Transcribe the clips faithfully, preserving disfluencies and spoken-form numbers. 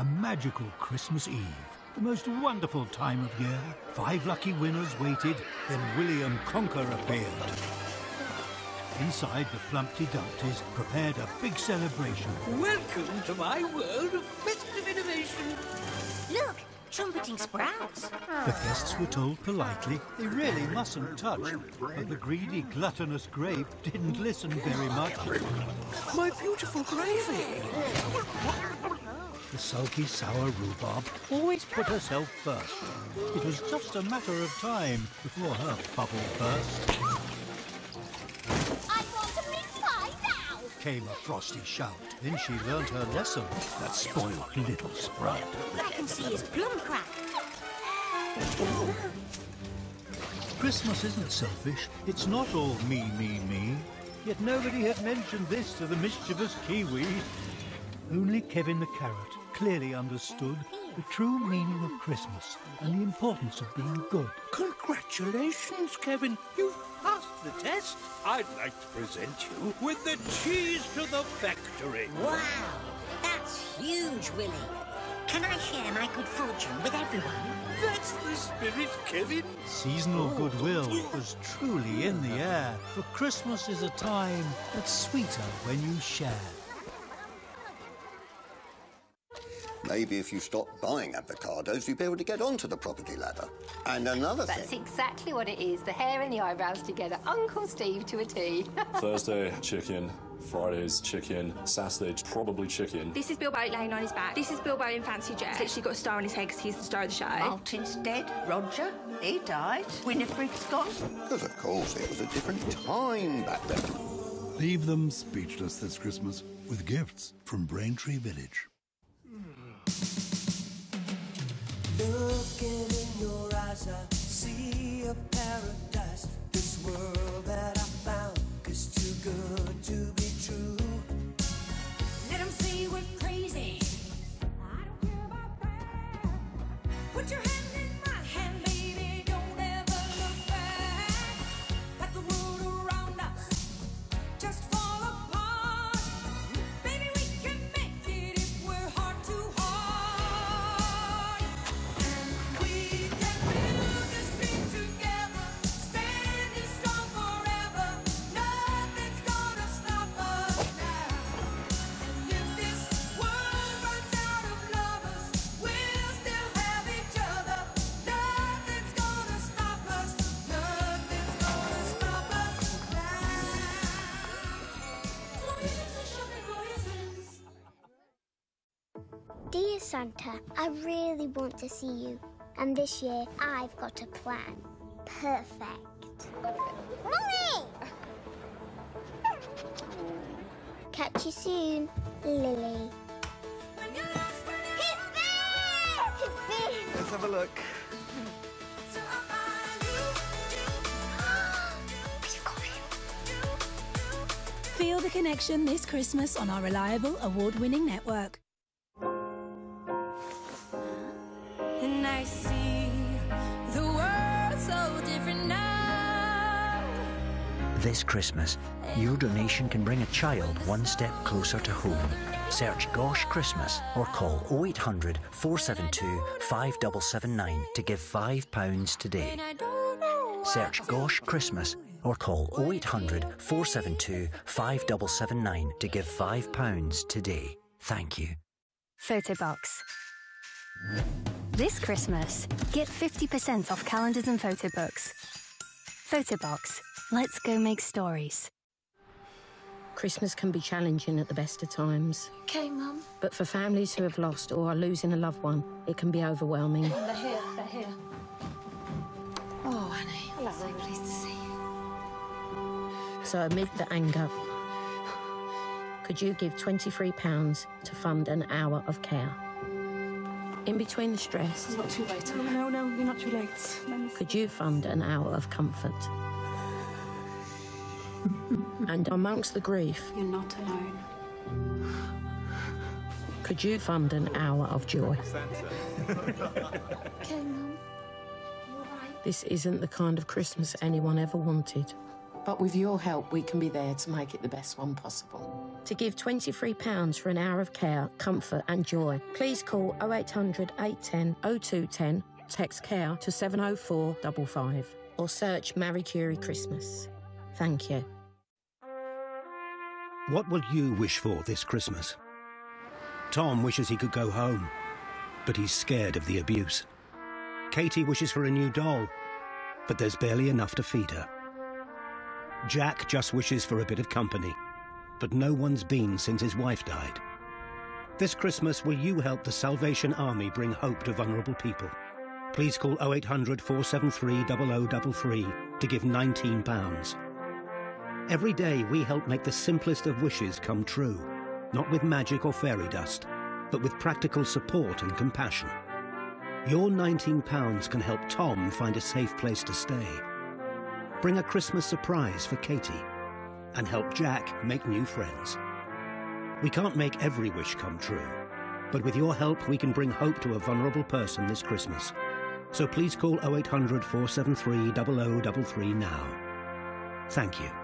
A magical Christmas Eve. The most wonderful time of year. Five lucky winners waited, then William Conker appeared. Inside, the Plumpty Dumptys prepared a big celebration. Welcome to my world of festive innovation. Look, trumpeting sprouts. The guests were told politely they really mustn't touch, but the greedy, gluttonous grape didn't listen very much. My beautiful gravy. The sulky, sour rhubarb always put herself first. It was just a matter of time before her bubble burst. I want a mince pie now! Came a frosty shout. Then she learnt her lesson, that spoiled little sprout. I can see his plum crack. Christmas isn't selfish. It's not all me, me, me. Yet nobody had mentioned this to the mischievous Kiwi. Only Kevin the Carrot clearly understood the true meaning of Christmas and the importance of being good. Congratulations, Kevin. You've passed the test. I'd like to present you with the cheese to the factory. Wow, that's huge, Willie. Can I share my good fortune with everyone? That's the spirit, Kevin. Seasonal goodwill was truly in the air, for Christmas is a time that's sweeter when you share. Maybe if you stopped buying avocados, you'd be able to get onto the property ladder. And another That's thing... exactly what it is. The hair and the eyebrows together. Uncle Steve to a T. Thursday, chicken. Fridays, chicken. Saturday, probably chicken. This is Bilbo laying on his back. This is Bilbo in fancy dress. He's literally got a star on his head because he's the star of the show. Martin's dead. Roger, he died. Winifred's gone. Because, of course, it was a different time back then. Leave them speechless this Christmas with gifts from Braintree Village. Looking in your eyes, I see a paradise. This world that I found is too good to be true. Let them say we're crazy. I don't care about that. Put your hand in my hand, baby. Don't ever look back. Let the world around us just fall apart. Baby, we can make it if we're heart to heart. And we can build this dream together, standing strong forever. Nothing's gonna stop us now. And if this world runs out of lovers, we'll still have each other. Nothing's gonna stop us. Nothing's gonna stop us now. Dear Santa, I really want to see you. And this year, I've got a plan. Perfect. Mummy! Catch you soon, Lily. Let's have a look. Feel the connection this Christmas on our reliable, award-winning network. And I see the world so different now. This Christmas, your donation can bring a child one step closer to home. Search Gosh Christmas or call oh eight hundred, four seven two, five seven seven nine to give five pounds today. Search Gosh Christmas or call oh eight hundred, four seven two, five seven seven nine to give five pounds today. Thank you. Photobox. This Christmas, get fifty percent off calendars and photo books. Photobox. Let's go make stories. Christmas can be challenging at the best of times. Okay, Mum. But for families who have lost or are losing a loved one, it can be overwhelming. They're here, they're here. Oh, Annie, I'm so pleased to see you. So amid the anger, could you give twenty-three pounds to fund an hour of care? In between the stress... It's not too late. No, no, no, you're not too late. Could you fund an hour of comfort? And amongst the grief... You're not alone. Could you fund an hour of joy? Okay, Mum. This isn't the kind of Christmas anyone ever wanted. But with your help, we can be there to make it the best one possible. To give twenty-three pounds for an hour of care, comfort and joy, please call oh eight hundred, eight one oh, oh two one oh, text CARE to seven oh four five five or search Marie Curie Christmas. Thank you. What will you wish for this Christmas? Tom wishes he could go home, but he's scared of the abuse. Katie wishes for a new doll, but there's barely enough to feed her. Jack just wishes for a bit of company, but no one's been since his wife died. This Christmas, will you help the Salvation Army bring hope to vulnerable people? Please call oh eight hundred, four seven three, oh oh three three to give nineteen pounds. Every day we help make the simplest of wishes come true, not with magic or fairy dust, but with practical support and compassion. Your nineteen pounds can help Tom find a safe place to stay, bring a Christmas surprise for Katie, and help Jack make new friends. We can't make every wish come true, but with your help we can bring hope to a vulnerable person this Christmas. So please call oh eight hundred, four seven three, oh oh three three now. Thank you.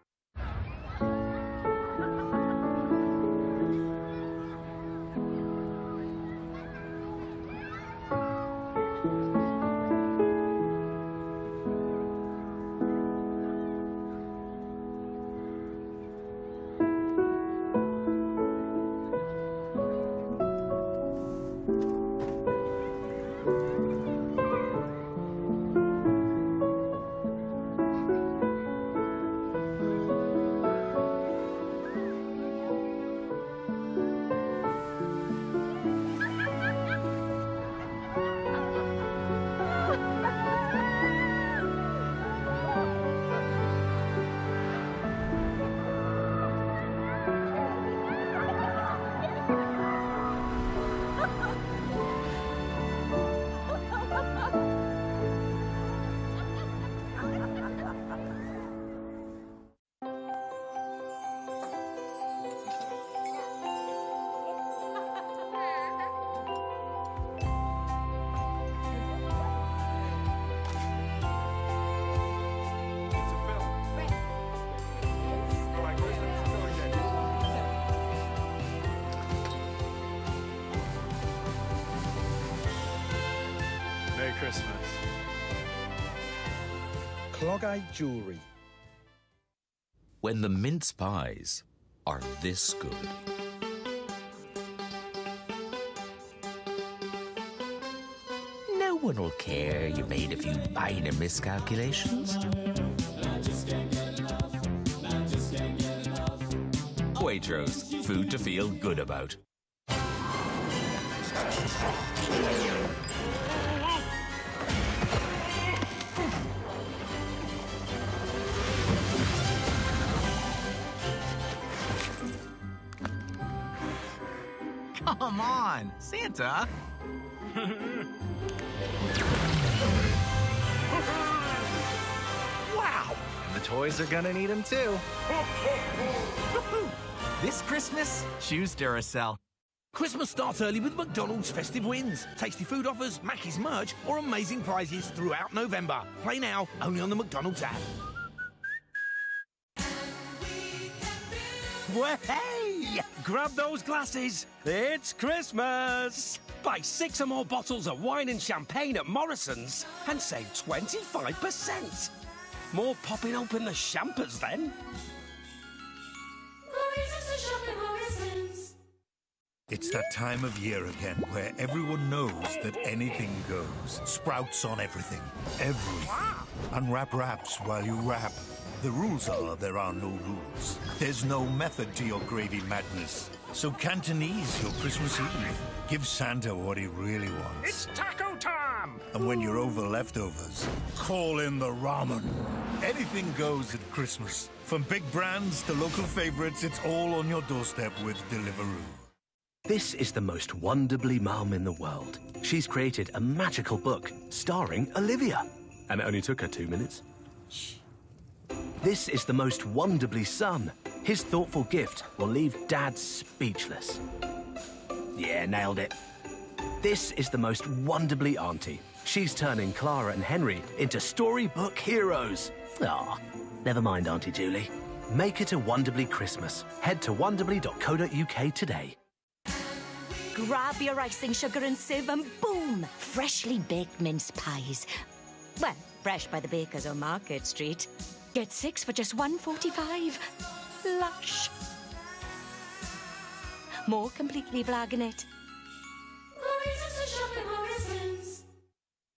Christmas. Clog-eyed jewellery. When the mince pies are this good. No one will care you made a few minor miscalculations. Waitrose, food to feel good about. Come on, Santa! Wow! And the toys are gonna need them too. This Christmas, choose Duracell. Christmas starts early with McDonald's festive wins. Tasty food offers, Mackey's merch, or amazing prizes throughout November. Play now, only on the McDonald's app. Well, hey! Grab those glasses. It's Christmas. Buy six or more bottles of wine and champagne at Morrison's and save twenty-five percent. More popping open the champers then. It's that time of year again where everyone knows that anything goes. Sprouts on everything. Everything. Unwrap wraps while you wrap. The rules are there are no rules. There's no method to your gravy madness. So Cantonese your Christmas Eve. Give Santa what he really wants. It's taco time! And when you're over leftovers, call in the ramen. Anything goes at Christmas. From big brands to local favorites, it's all on your doorstep with Deliveroo. This is the most wonderfully mum in the world. She's created a magical book starring Olivia. And it only took her two minutes. Shh. This is the most wonderfully son. His thoughtful gift will leave Dad speechless. Yeah, nailed it. This is the most wonderfully auntie. She's turning Clara and Henry into storybook heroes. Ah, never mind, Auntie Julie. Make it a Wonderly Christmas. Head to wonderly dot co dot U K today. Grab your icing sugar and sieve and boom! Freshly baked mince pies. Well, fresh by the bakers on Market Street. Get six for just one forty-five. Lush. More completely blagging it.